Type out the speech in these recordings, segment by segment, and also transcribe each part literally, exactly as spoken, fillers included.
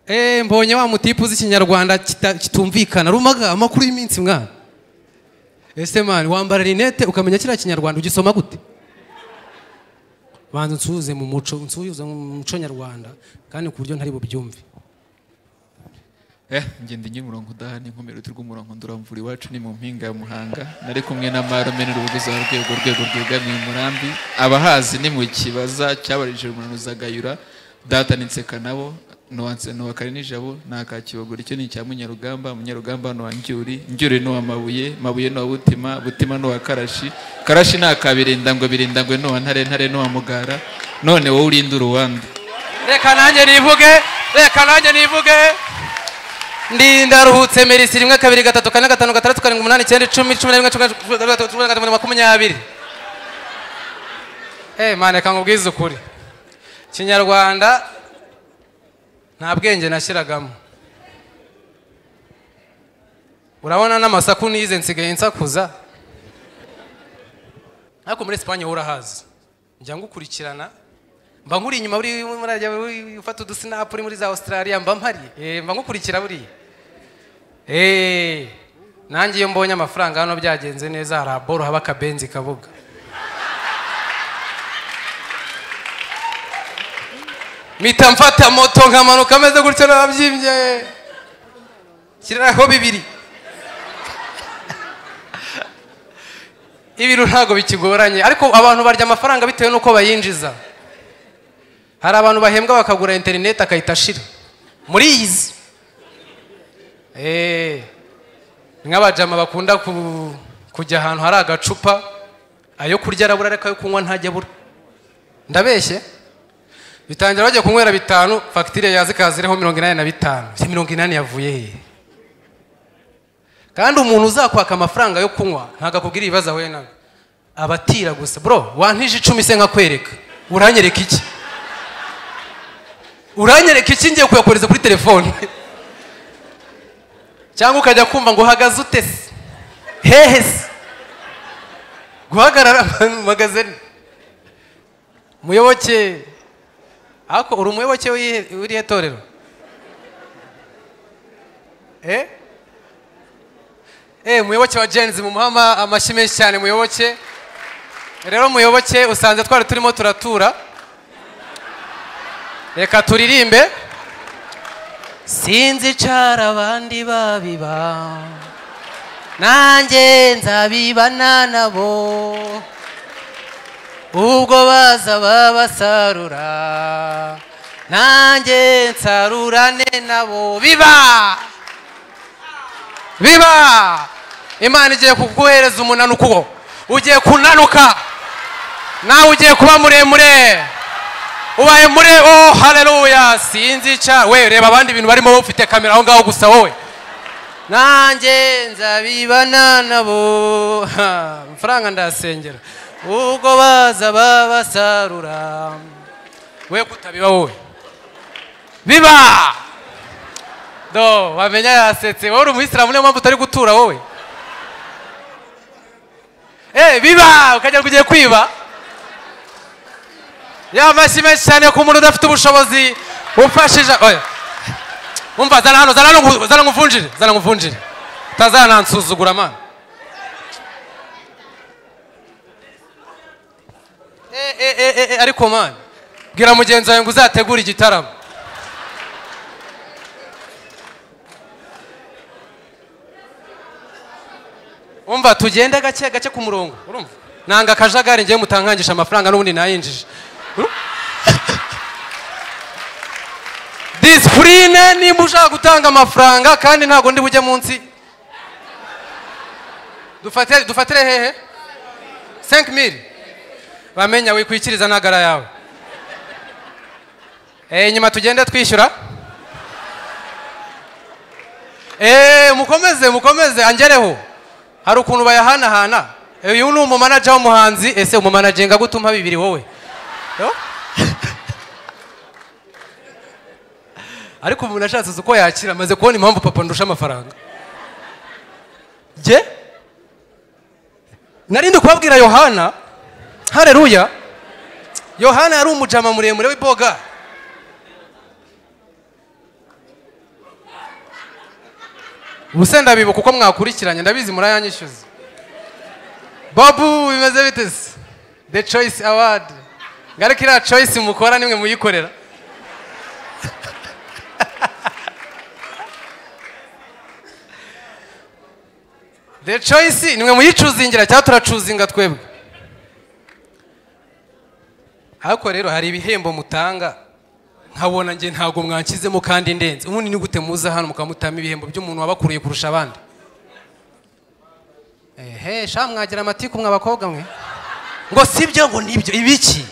eh mbonye wa mutipu z'ikinyarwanda kitumvikana rumaga amakuru y'iminsi mwana. Ese man wambara rinete ukamenya kira kinyarwanda ugisoma gute? Banza nsuze mu muco nsuze mu muco nyarwanda kandi ku buryo ntari bubyumve. Eh ngende nyimurongo dahani nkomero turw'umurongo nduramvura iwacu ni mu mpinga ya Muhanga nari kumwe na Maromene rubuguza rwego rwego rwegamiye Murambi abahazi ni mu kibaza cyabarije umunuza gayura data nitseka nabo no wanse no wakari nijabo nakakibogura icyo ni cya Munyarugamba Munyarugamba no wanjyuri njyuri no amabuye mabuye no butima butima no wakarashi karashi nakabirinda ngo birindangwe no ntare ntare no amugara none wowe urinda uruwanda reka nanjye nivuge reka nanjye nivuge ndinda ruhutse merisi rimwe kabiri gatatu kane gatanu gatandatu karindwi umunani icyenda icumi cumi na rimwe cumi na gatatu makumyabiri. Eh mane kangubwiza ukuri Kinyarwanda nta bwenge nashyiragamo. Urabona n'amasaku nize nsigaye nsakuza ariko muri Espagne urahazi njya ngukurikirana mba nkuri inyuma buri murajya ufata udusnap muri za Australia mba mpari eh mba ngukurikira buri eh nanjye iyo mbonye amafaranga hano byagenze neza haraboro haba kabenzi kavuga mita mfata moto nkamanuka ameze gutyo nabyimbye kiraraho bibiri ibintu ntago bikigoranye ariko abantu barya amafaranga bitewe nuko bayinjiza. Hari abantu bahembwa bakagura internet akayita shira muri izi eh nk'abajama bakunda kujya ahantu hari agacupa ayo kurya arabura reka yo kunywa ntajya bura ndabeshye bitangira bajya kunywera bitanu facture yazikazireho mirongo inani na bitanu mirongo inani yavuye he kandi umuntu uzakwaka amafaranga yo kunywa ntaga kugira ibibazo aho nawe abatira gusa bro wantije icumi se nkakwereka uranyereka iki uranyereka iki ngiye kuyakoreza kuri telefone cyangwa ukajya kumva ngo hagaze utese hehe guhagarara magazine muyoboke ako uri umuyoboke w'irihe torero eh eh muyoboke wa Genzi mu muhama amashyi menshi cyane muyoboke. Rero muyoboke usanze twari turimo turatura reka turirimbe sinzi cara abandi babiba nanjye nzabibana nabo ubwo baza babasarura nanjye nsarurane nabo biba biba Imana igiye kuguhereza umunanuko uwo ugiye kunanuka nawe ugiye kuba muremure ubaye muri oh haleluya sinzi cha we reba abandi bintu barimo ufite kamera aho ngaho gusa wowe nanjye nzabibana nabo amafaranga ndasengera ubwo baza babasarura we kutabiba wowe biba do wamenya yasetse wowe uri umuyisilamu niyo mpamvu utari gutura wowe eh biba ukajya kugiye kwiba ya mashyi menshi cyane ku muntu udafite ubushobozi ufashije oya umva zana hano zana hano zana nguvunjire zana nguvunjire utazana nsuzugura man eh eh eh ariko man bwira mugenzi wawe ngo uzategura igitaramo umva tugende gake gake ku murongo urumva nanga kajagari ngiye mutankangisha amafaranga n'ubundi nayinjije discipline ni mushaka gutanga amafaranga kandi ntago ndi bujye munsi dufatire dufatire hehe cinq mille bamenya wikwikiriza nagara yawe eh nyuma tugende twishyura eh mukomeze mukomeze angereho hari ukuntu bayahana hana uyu ni umumanager w'umuhanzi ese umumanager nga gutuma bibiri wowe ariko umuntu ashatse uko yakira maze kubona impamvu papa ndusha amafaranga je narindi kubabwira Yohana haleluya Yohana yari umujama muremure w'iboga ubusenda bibuka uko mwakurikiranye ndabizi murayanyishyuza. Babu bimeze bite se? The Choice Award ngariko ira choice mukora nimwe muyikorera. The Choice nimwe muyicuzingira cyangwa turacuzinga twebwe. Ariko rero hari ibihembo mutanga nkabona nge ntago mwankizemo kandi ndenze. Ubundi ni gute muza hano mukamutama ibihembo by'umuntu wabakuriye kurusha abandi? Ehe, sha mwagira amatiku mwabakobwa mwe. Ngo sibyo ngo nibyo ibiki?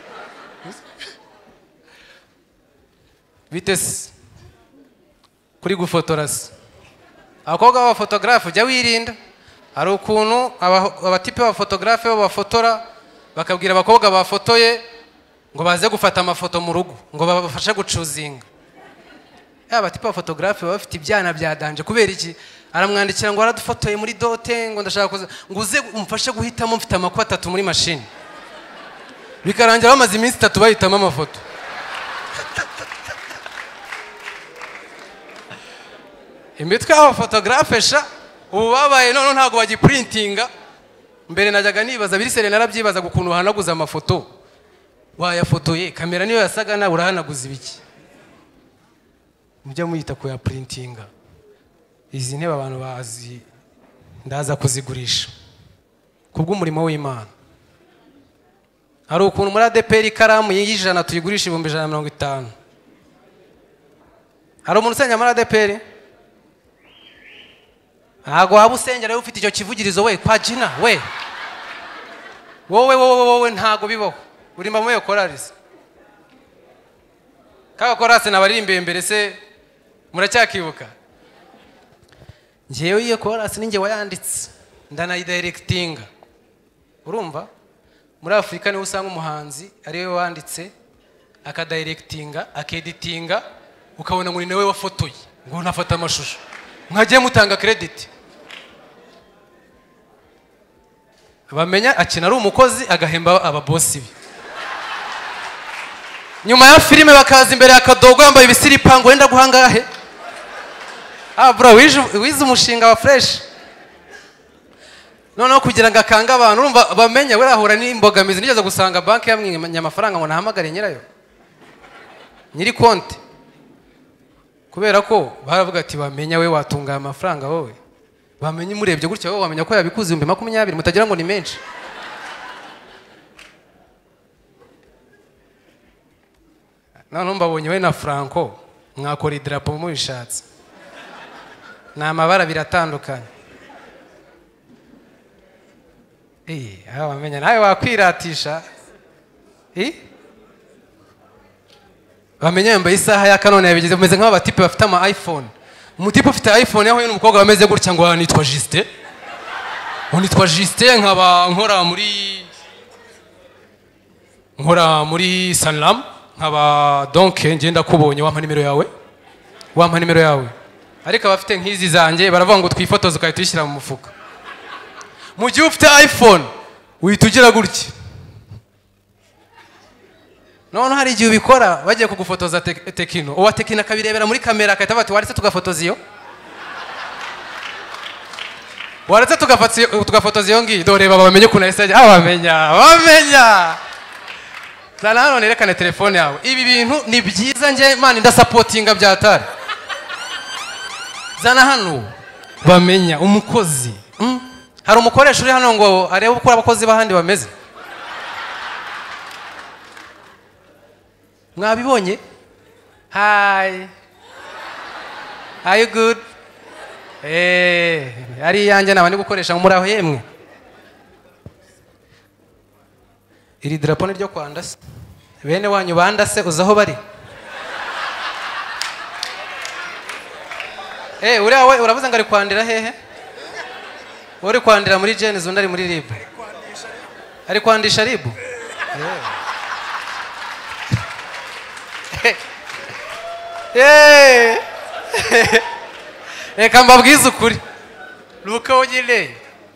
Vitesse kuri gufotora se. Abakobwa ba photographe jya wirinda. Hari ukuntu abatipe ba photographe bafotora bakabwira abakobwa bafotoye ngo baze gufata amafoto mu rugo ngo babafashe gucuzinga. Aba tipe ba photographe bafite ibyana bya danje kubera iki? Aramwandikira ngo aradufotoye muri dote ngo ndashaka kuza ngo uze umfashe guhitamo mfite amakwa atatu muri machine. Bikarangira bamaze iminsi itatu bahitamo amafoto. Imitwe aba photographe sha ubu babaye none ntago bagiprintinga. Mbere najyaga nibaza biri sere narabyibaza gukuntu hanaguza amafoto. Wayafotoye kamera niyo yasaga na urahanaguza ibiki? Mujya muyita ko ya printinga. Izi ntebe abantu bazi ndaza kuzigurisha kubwo umurimo w'Imana. Hari ukuntu muri A D P R ikaramu y'ijana tuyigurisha ibihumbi ijana na mirongo itanu. Hari umuntu usenya muri A D P R? Ntago waba usengera ufite icyo kivugirizo we kwa Gina we. Wowe wowe wowe ntago bibaho. Uri mama yo korarisi. Kaga korase nabaririmbe imbere se muracyakibuka? Njewe iyo korasi ninjye wayanditse ndanayidirectinga. Urumva? Muri Afrika niho usanga umuhanzi ari we wanditse akadirectinga akeditinga ukabona ngo ni nawe wafotoye ngo nafata amashusho mwagiye mutanga credit. Bamenya akina ari umukozi agahemba ababosi be. Nyuma ya filime bakaza imbere akadogo yambaye ibisiripango wenda guhangahe. Ah bro wize umushinga wa fresh. Noneho kugira ngo akanga abantu urumva bamenya we ahura n'imbogamizi nigeze gusanga banki yamwimye amafaranga ngo nahamagare nyirayo. Nyiri konti. Kubera ko baravuga ati bamenya we watunga amafaranga wowe. Bamenye murebye gutya wowe wamenya ko yabikuze ibihumbi makumyabiri mutagira ngo ni menshi. Noneho mbabonye we na Franco mwakora idrapo mu bishatse. Na amabara biratandukanye. Eh, aho bamenya nawe wakwiratisha. Eh? Bamenya yambaye isaha ya Canon yabigize bameze nk'abatipe bafite ama iPhone. Umutipe ufite iPhone yaho n'umukobwa bameze gutya ngo nitwa Justin. Nitwa Justin nkaba nkora muri nkora muri Sanlam nkaba donc ngenda kubonye wampa nimero yawe. Wampa nimero yawe. Ariko abafite nk'izi zanjye baravuga ngo twifotoze ukayitwishyira mu mufuka. Mu gihe ufite iPhone uyitugira gutya. None hari igihe ubikora bagiye kugufotoza Tekino. Uwa Tekino akabirebera muri kamera akahita bati waretse tugafotoza iyo. Waretse tugafatse tugafotoza iyo ngi dore baba bamenye kuna message abamenya bamenya. Zana hano nerekane telefone yawe. Ibi bintu ni byiza nje man ndasupportinga byatari. Zana hano bamenya umukozi. Mm? Hari umukoresha uri hano ngo arebe uko abakozi bahandi bameze. Mwabibonye? Hi. Are you good? Eh, ari yanjye nabandi gukoresha muri aho yemwe. Iri drapo ni ryo kwanda se. Bene wanyu banda se uzaho bari. Eh, uri awe uravuze ngo ari kwandira hehe? Uri kwandira muri Genesis undi ari muri Rib. Ari kwandisha Rib. Eh. Eh kamba bwiza ukuri. Luka wonyine.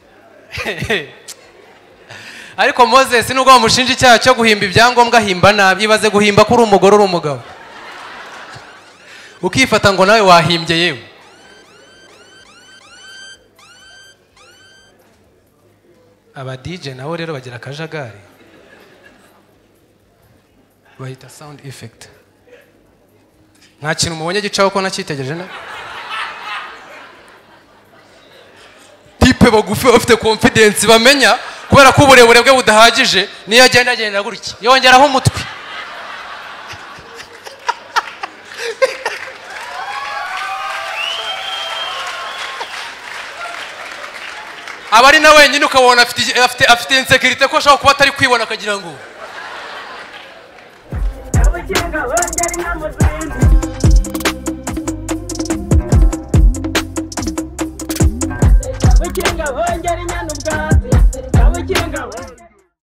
Ariko Moses nubwo bamushinja icyaha cyo guhimba ibyangombwa himba nabi ibaze guhimba kuri umugore uri umugabo. Ukifata ngo nawe wahimbye yewe. aba D J nabo rero bagira akajagari bahita sound effect nta kintu mubonye gicaho ko nakitegereje na tipe bagufi bafite confidence bamenya kubera ko uburebure bwe budahagije niyo agenda agenda gutya yongeraho umutwe abari na wenyine ukabona afite afite afite insecurity ko ashaka kuba atari kwibona akagira ngo We're